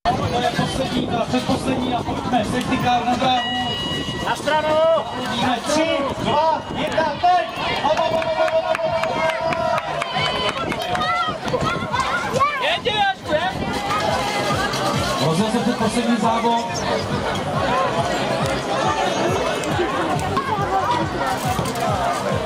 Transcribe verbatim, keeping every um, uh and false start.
To je poslední, ta předposlední a pojďme, safety car na dráhu. Na stranu! Vidíme tři, dva, jedna, teď! Rozjel se předposlední závod.